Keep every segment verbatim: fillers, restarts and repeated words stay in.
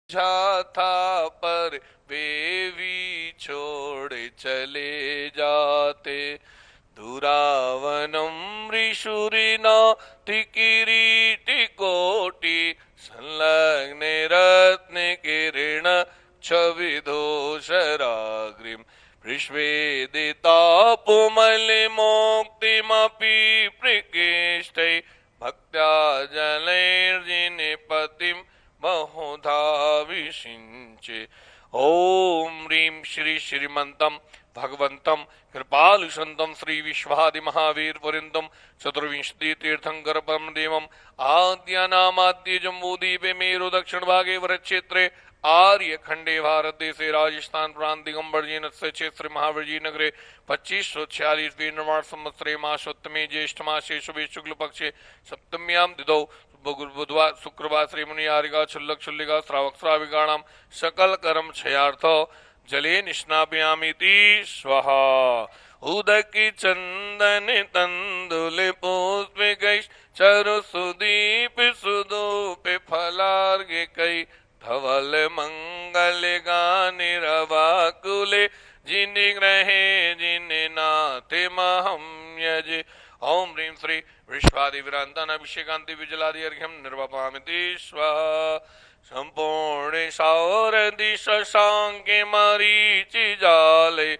था पर वे भी छोड़ चले जाते। दुरावनम ऋषुरिनाति किरीटिकोटि संलग्न रत्न किरण छविदोषराग्रिम विश्वेदितापुमलिमोक्तिमपि प्रकृष्टै भक्त्या जलैर्जिनिपतिं बहुधा विषिञ्चे। ओम ह्रीं श्री श्रीमंतम भगवंतम कृपालु संतम श्री विश्वादि महावीर वरिंदम चतुर्विंशति तीर्थंकर परम देवम आद्यानामाद्य जम्बूद्वीपे मेरु दक्षिण भागे वरक्षेत्रे आर्य खंडे भारत देशे राजस्थान प्रांत दिगंबर जी क्षेत्र महावीर जी नगरे पच्चीस सौ छियालीस निर्माण संवत्सरे मासोत्तमे ज्येष्ठ मासे शुभे शुक्ल पक्षे सप्तम्याम दिदौ बुधवार शुक्रवार श्री मुनि आरिका छुल्लक छुल्लिका श्रावक श्राविकाणाम सकल कर्म क्षयार्थ जले निष्णापयामीति स्वाहा। उदकी चंदन तंदुल पुष्प गैश चरु सुदीप सुदूप फलार्घ कई धवल मंगल गान रवाकुले जिन ग्रहे जिन नाथे महम यजे। ओम ह्रीं श्री विश्वादि विरांतान अभिषेकांति विजलादि अर्घ्यम निर्वपामिति स्वाहा। संपूर्ण सौरदि शशांके मरीचि जाले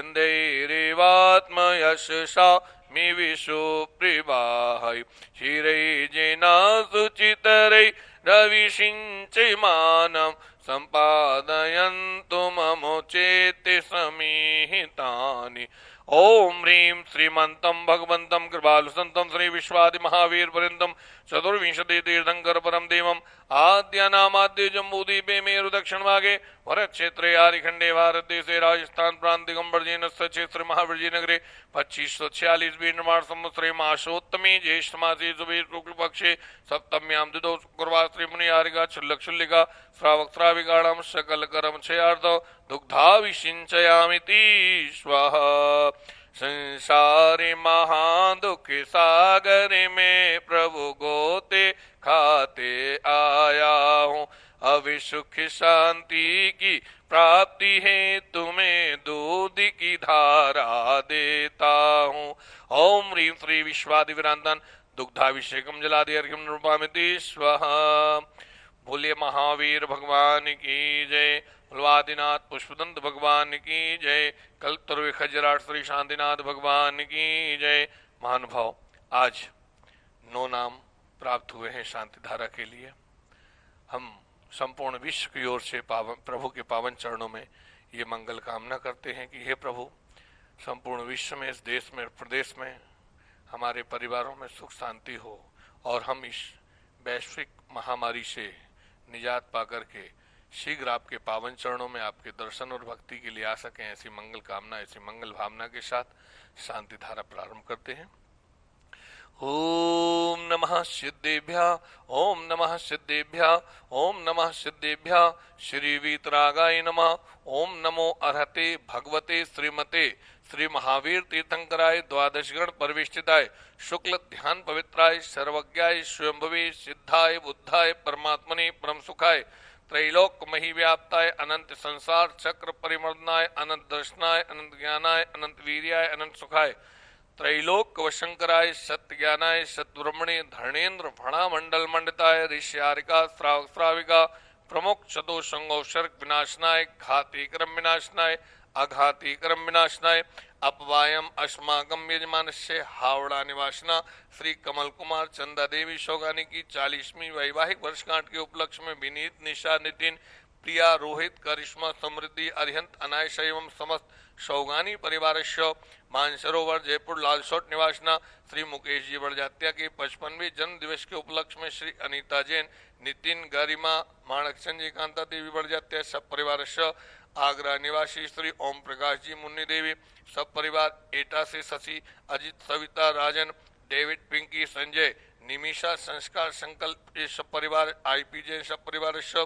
छंदैरेवात्मयशसा मि विशुप्रिवाहै क्षीरै जेना सुचितरै रविषिञ्चमानं सम्पादयन्तु ममोचेते समीहितानि। ओम ह्रीं श्रीमंतम भगवंतम कृपालु संतम श्री विश्वादि महावीर वरिंदम चतुर्विंशति तीर्थंकर परम देवम आद्यानामाद्य जम्बूद्वीपे मेरु दक्षिण भागे भरत क्षेत्रे आर्यखंडे भारत देशे राजस्थान प्रांत दिगंबर जी क्षेत्र महावीर जी नगरे पच्चीस सौ छियालीस निर्माण संवत्सरे मासोत्तमे ज्येष्ठ मासे शुभे शुक्ल पक्षे सप्तम्यां दिदौ शुक्रवार श्री मुनि आरिका छुल्लक छुल्लिका श्रावक श्राविकाणां सकल कर्म क्षयार्थ दुग्धा विषिञ्चयामिति स्वाहा। संसारे महादुख सागर में प्रभु गोते खाते आया हूँ अभी सुख शांति की प्राप्ति है तुम्हें दूध की धारा देता हूँ। ओम ह्रीं श्री विश्वादि विरांतान दुग्धाभिषेकम जलादि अर्घ्यम निरूपामिति स्वाहा। बोले महावीर भगवान की जय। फुलवादिनाथ पुष्पदंत भगवान की जय। कल्पतरु खजराट श्री शांतिनाथ भगवान की जय। महानुभाव, आज नौ नाम प्राप्त हुए हैं शांति धारा के लिए। हम संपूर्ण विश्व की ओर से पावन प्रभु के पावन चरणों में ये मंगल कामना करते हैं कि हे प्रभु, संपूर्ण विश्व में, इस देश में, प्रदेश में, हमारे परिवारों में सुख शांति हो और हम इस वैश्विक महामारी से निजात पाकर के शीघ्र आपके पावन चरणों में आपके दर्शन और भक्ति के लिए आ सकें। ऐसी मंगल कामना, ऐसी मंगल भावना के साथ शांति धारा प्रारंभ करते हैं। ओम नमः सिद्धेभ्यः, ओम नमः सिद्धेभ्यः, ओम नमः सिद्धेभ्यः। श्री वीतरागाय नमः। ओम नमो अर्हते भगवते श्रीमते श्री महावीर तीर्थंकराय द्वादश गण परिवेष्टिताय शुक्ल ध्यान पवित्राय सर्वज्ञाय स्वयंभवे सिद्धाय बुद्धाय परमात्मने परम सुखाय त्रैलोक मही व्याप्ताय अनंत संसार चक्र परिमर्दनाय अनंत दर्शनाय अनंत ज्ञानाय अनंत वीर्याय अनंत सुखाय त्रैलोक वशंकराय सत्य ज्ञानाय सत्ब्रह्मणे धर्णेन्द्र भणा मंडल मंडिताय ऋष्यारिका श्रावक श्राविका प्रमुख चतु संगोशर्क विनाशनाय घाती क्रम विनाशनाय अघाती क्रम विनाशनाय अपवायम अस्माकम यजमानस्य हावड़ा निवासना श्री कमल कुमार चंदा देवी शोगानी की चालीसवीं वैवाहिक वर्षगांठ के उपलक्ष्य में विनीत निशा नितिन प्रिया रोहित करिश्मा समृद्धि अरिहंत अनायश एवं समस्त शौगानी परिवारस्य मानसरोवर जयपुर लालसोट निवासना श्री मुकेश जी बड़जात्या के पचपनवें जन्म दिवस के उपलक्ष्य में श्री अनीता जैन नितिन गरिमा माणकचंद जी कांता देवी बड़जात्या सब परिवार आगरा निवासी श्री ओम प्रकाश जी मुन्नी देवी सब परिवार एटा से शशि अजित सविता राजन डेविड पिंकी संजय निमिषा संस्कार संकल्प सब परिवार आईपी जैन सब परिवार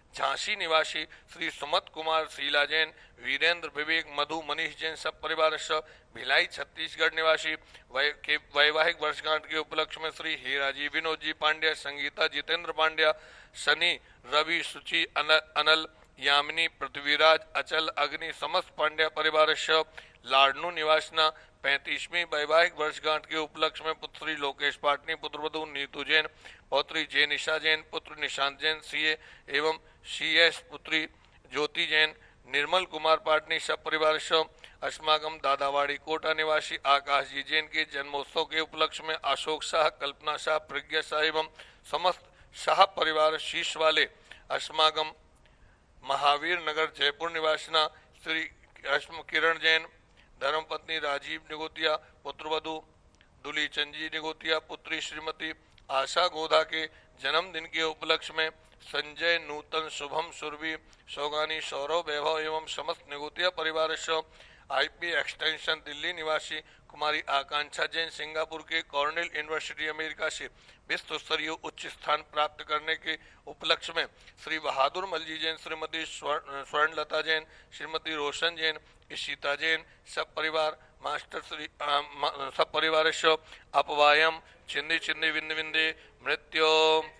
झांसी निवासी श्री सुमत कुमार शीला जैन, वीरेंद्र विवेक मधु मनीष जैन सब परिवार भिलाई छत्तीसगढ़ निवासी वै, के वैवाहिक वर्षगांठ के उपलक्ष्य में श्री हीराजी विनोद जी पांड्या, संगीता जितेंद्र पांड्या, शनि रवि सुचि अनल, अनल यामिनी पृथ्वीराज अचल अग्नि समस्त पांड्या परिवार लाडनू निवासना पैंतीसवीं वैवाहिक वर्षगांठ के उपलक्ष्य में पुत्र श्री लोकेश पाटनी, पुत्र वधु नीतू जैन, पौत्री जय निशा जैन, पुत्र निशांत जैन सीए एवं सीएस, पुत्री ज्योति जैन, निर्मल कुमार पाटनी सब परिवार अस्माकम दादावाड़ी कोटा निवासी आकाश जी जैन के जन्मोत्सव के उपलक्ष्य में अशोक शाह, कल्पना शाह, प्रज्ञा शाह एवं समस्त शाह परिवार शीश वाले अस्माकम महावीर नगर जयपुर निवासना श्री किरण जैन, धर्मपत्नी राजीव निगोतिया, पुत्र वधु दुलीचंद जी निगोतिया, पुत्री श्रीमती आशा गोधा के जन्मदिन के उपलक्ष्य में संजय नूतन शुभम सुरभि सौगानी सौरव वैभव एवं समस्त निगोतिया परिवार आईपी एक्सटेंशन दिल्ली निवासी कुमारी आकांक्षा जैन सिंगापुर के कॉर्नेल यूनिवर्सिटी अमेरिका से विश्व स्तरीय उच्च स्थान प्राप्त करने के उपलक्ष्य में श्री बहादुर मलजी जैन, श्रीमती स्वर्णलता जैन, श्रीमती रोशन जैन, इशिता जैन सब परिवार मास्टर श्री सब परिवार अपवायम चिंदी चिंदी विंद विंदे मृत्यो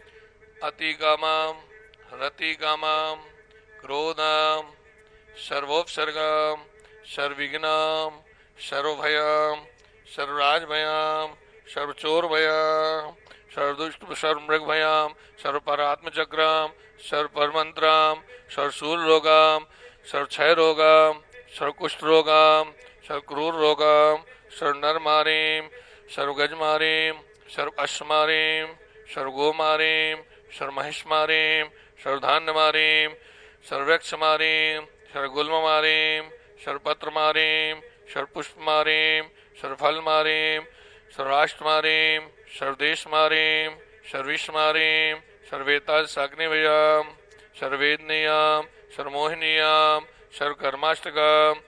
अतिगामाम रतिगामाम क्रोधाम सर्वोपसर्गाम सर्वविघ्नाम सर्वभयाम सर्वराजभयाम सर्वचोरभयाम सर्वदुष्ट सर्वमृगभयाम सर्वपरात्मचक्राम सर्वपरमंत्राम सर्वशूल रोगाम सर्वक्षय रोगाम सर्वकुष्ठ रोगाम सर्वक्रूर रोगाम सर्वनरमारीम सर्वगजमारीम सर्वअश्वमारीम सर्वगोमारीम सर्वमहिषमारीम सर्वधान्यमारीम सर्ववृक्षमारीम सर्वगुल्ममारीम सर्वपत्रमारीम सर्वपुष्पमारीम सर्वफलमारीम सर्वराष्ट्रमारीम सर्वदेशमारीम सर्विष्मारीम सर्वेता साग्निभयाम सर्वेदनीयाम सर्वमोहिनीयाम सर्वकर्माष्टकम।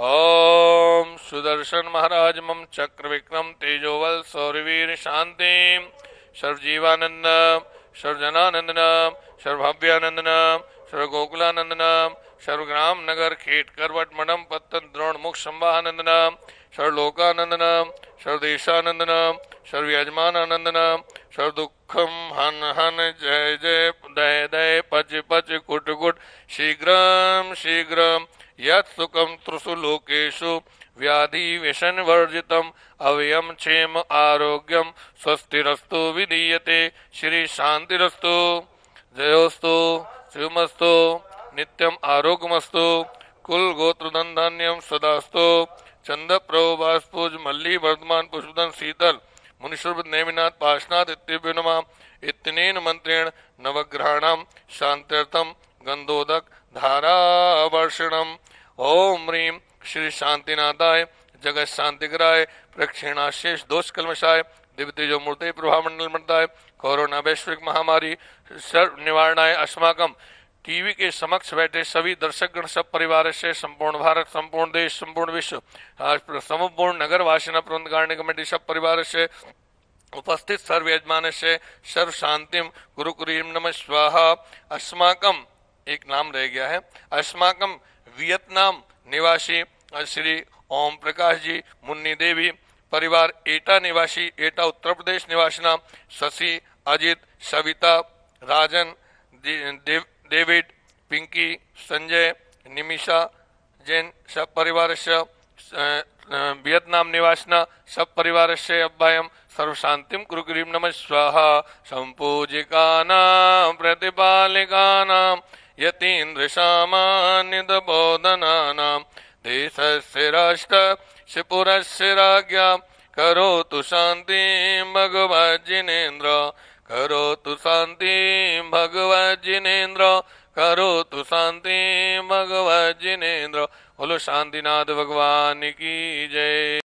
ओम सुदर्शन महाराज मम चक्र विक्रम तेजोवल सौरवीर शांति सर्वजीवानंदम सर्वजनानंदनम सर्वभव्यानंदनम सर्वगोकुलानंदनम सर्वग्राम नगर खेट करवट मडम पत्तन द्रोण मुख संवाहानंदनम सर्वलोकानंदनम सर्वदेशानंदनम सर्वयजमानानंदनम सर्वदुखम हन हन जय जय दय दय पच पच कुट कुट शीघ्रम शीघ्रम यत् सुखम त्रुषु लोकेषु व्याधि व्यसन वर्जितम अव्ययम क्षेम आरोग्यम स्वस्तिरस्तु विधीयते श्री शांतिरस्तु जयोस्तु शिवमस्तु नित्यम आरोग्यमस्तु कुल गोत्र धन्यम सदास्तु चंद प्रभुवास्पुज मल्ली वर्धमान पुष्पदन शीतल मुनिशुभ नेमिनाथ पाशनाथ इत्यभ्यो नमः इत्यनेन मंत्रेण नवग्रहाणाम शांत्यर्थम गंधोदक धारावर्षणम। ओम ह्रीं श्री शांतिनाथाय जगत शांतिकराय प्रक्षेणाशेष दोष कलमशाय दिव्य तेजो मूर्ति प्रभामंडल मंडलाय कोरोना वैश्विक महामारी सर्व निवारणाय अस्माकम टीवी के समक्ष बैठे सभी दर्शकगण सब परिवार से संपूर्ण भारत संपूर्ण देश संपूर्ण विश्व आज संपूर्ण नगर वासिना प्रबंध कार्य कमेटी सब परिवार से उपस्थित सर्व यजमान से सर्व शांतिम गुरु कुरीम नमः स्वाहा। अस्माकम एक नाम रह गया है, अस्माकम वियतनाम निवासी श्री ओम प्रकाश जी, मुन्नी देवी परिवार एटा निवासी एटा उत्तर प्रदेश निवासिना शशि अजित सविता राजन देव डेविड पिंकी संजय निमिषा जैन सब परिवार से वियतनाम निवासिना सब परिवार से अभ्याम सर्व शांतिम कुरुग्रीम नमः स्वाहा। संपूजिकानां प्रतिपालिकानां यतीन्द्र सामान्यद बोधनानां देशस्य राष्ट्रस्य पुरस्य राज्ञा करोतु शान्तिं भगवज्जिनेन्द्र करोतु शान्तिं भगवज्जिनेन्द्र करोतु शान्तिं भगवज्जिनेन्द्र। बोलो शांतिनाथ भगवान की जय।